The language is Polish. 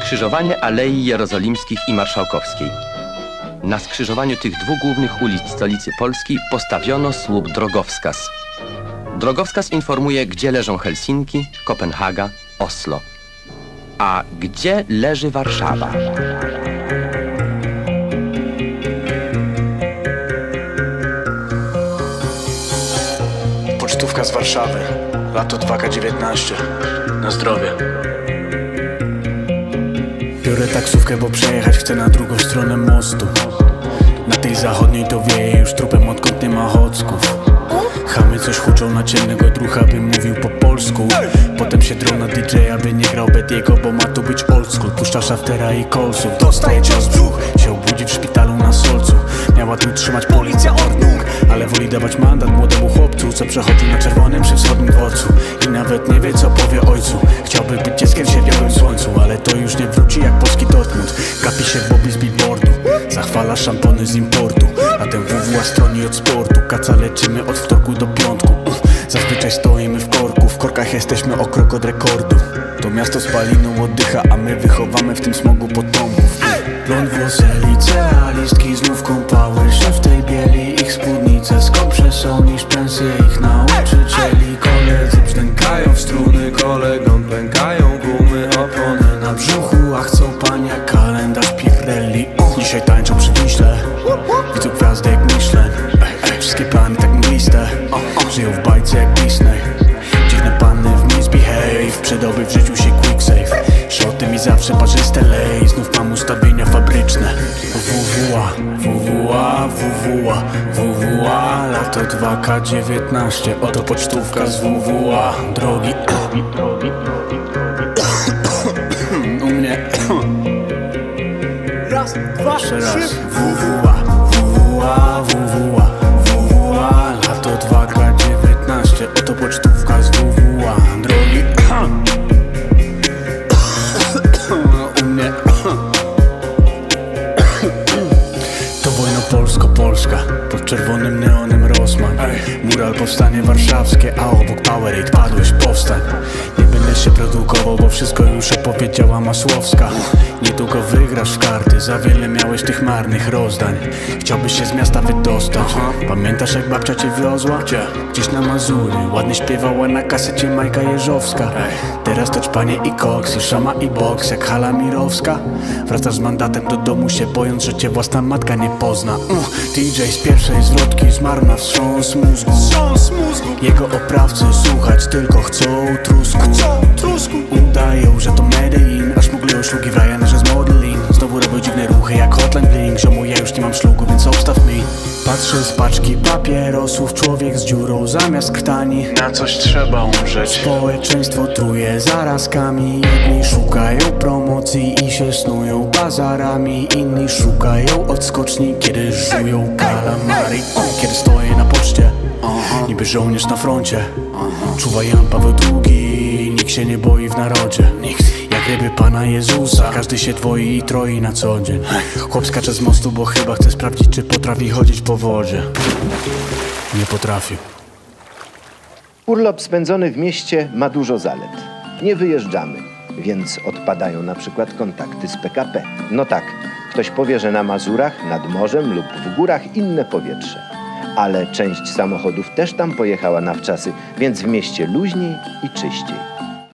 Skrzyżowanie Alei Jerozolimskich i Marszałkowskiej. Na skrzyżowaniu tych dwóch głównych ulic stolicy Polski postawiono słup drogowskaz. Drogowskaz informuje, gdzie leżą Helsinki, Kopenhaga, Oslo. A gdzie leży Warszawa? Pocztówka z Warszawy, lato 2K19, na zdrowie. Biorę taksówkę, bo przejechać chcę na drugą stronę mostu. Na tej zachodniej to wieje już trupem, odkąd nie ma chocków. Chamy coś huczą na ciemnego drucha, by mówił po polsku. Potem się drą na DJ-a, by nie grał Bediego, bo ma tu być old school. Puszcza Shaftera i Colsów, dostaje cios w brzuch. Się obudzi w szpitalu na Solcu. Miała tu trzymać policja Ordnung, ale woli dawać mandat młodemu chłopcu, co przechodzi na czerwonym przy wschodnim dworcu i nawet nie wie, co powie ojcu. Chciałby być dzieckiem w sierpiowym słońcu, ale to już nie wróci jak polski Dortmund. Gapi się w bobli z billboardu, zachwala szampony z importu, a ten WWA stroni od sportu. Kaca leczymy od wtorku do piątku. Zazwyczaj stoimy w korku, w korkach jesteśmy o krok od rekordu. To miasto spaliną oddycha, a my wychowamy w tym smogu potomków. Blond włosy, licealistki znów kąpały się w tej bieli. Ich spódnice skąpsze są niż pensje ich nauczycieli. Koledzy brzdękają w struny, kolegom pękają gumy, opony na brzuchu, a chcą pania kalendarz Pirelli. Dzisiaj tańczą przy Wiśle, widzą gwiazdy jak Michelin. Wszystkie plany tak mgliste, żyją w bajce jak Disney. Dziwne panny w misbehave, przydałby w życiu się quick save. Szoty mi zawsze parzyste lej, znów mam ustawienia fabryczne. WWA, WWA, WWA, WWA, lato 2K19, oto pocztówka z WWA. Drogi, u mnie. Raz, dwa, jeszcze raz. WWA, WWA, WWA, WWA, lato 2K19, oto pocztówka z WWA. Drogi, u mnie. To wojna polsko-polska, pod czerwonym neonem Rosman. Mural powstanie warszawskie, a obok Powerade padłeś, powstań. Nie będę się produkował, bo wszystko już opowiedziała Masłowska. Niedługo wygrasz w karty, za wiele miałeś tych marnych rozdań. Chciałbyś się z miasta wydostać. Pamiętasz, jak babcia cię wiozła? Gdzieś na Mazury, ładnie śpiewała na kasecie Majka Jeżowska. Teraz to ćpanie i koks, i szama i boks, jak Hala Mirowska. Wracasz z mandatem do domu, się bojąc, że cię własna matka nie pozna. DJ z pierwszej zwrotki zmarł na wstrząs mózgu. Jego oprawcy słuchać tylko chcą trusku. Udają, że to Medellin, aż muglują szlugi w Ryanerze z modeling. Znowu robią dziwne ruchy jak Hotline Bling. Ziomu, ja już nie mam szlugu, więc obstaw mi. Patrzę z paczki papierosów, człowiek z dziurą zamiast krtani. Na coś trzeba umrzeć. Społeczeństwo truje zarazkami. Jedni szukają promocji i się snują bazarami. Inni szukają odskoczni, kiedy żują kalamari. Kiedy stoję na poczcie, niby żołnierz na froncie. Czuwa Jan Paweł II, nikt się nie boi w narodzie. Jak ryby Pana Jezusa, każdy się dwoi i troi na co dzień. Chłop skacze z mostu, bo chyba chce sprawdzić, czy potrafi chodzić po wodzie. Nie potrafił. Urlop spędzony w mieście ma dużo zalet. Nie wyjeżdżamy, więc odpadają na przykład kontakty z PKP. No tak, ktoś powie, że na Mazurach, nad morzem lub w górach inne powietrze. Ale część samochodów też tam pojechała na wczasy, więc w mieście luźniej i czyściej.